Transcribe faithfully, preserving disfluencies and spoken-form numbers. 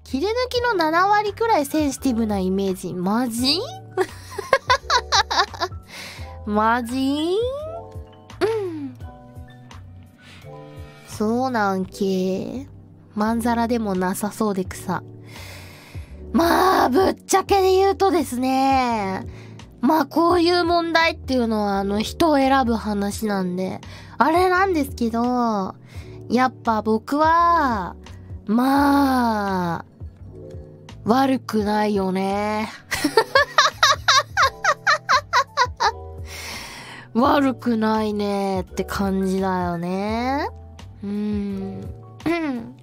切り抜きのななわりくらいセンシティブなイメージ。マジマジうん。そうなんけ。まんざらでもなさそうで草。まあ、ぶっちゃけで言うとですね。まあ、こういう問題っていうのは、あの、人を選ぶ話なんで、あれなんですけど、やっぱ僕は、まあ、悪くないよね。悪くないねって感じだよね。うーん。